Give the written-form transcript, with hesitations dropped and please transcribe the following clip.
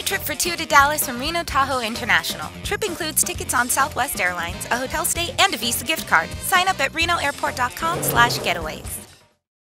trip for two to Dallas from Reno Tahoe International. Trip includes tickets on Southwest Airlines, a hotel stay, and a Visa gift card. Sign up at renoairport.com/getaways.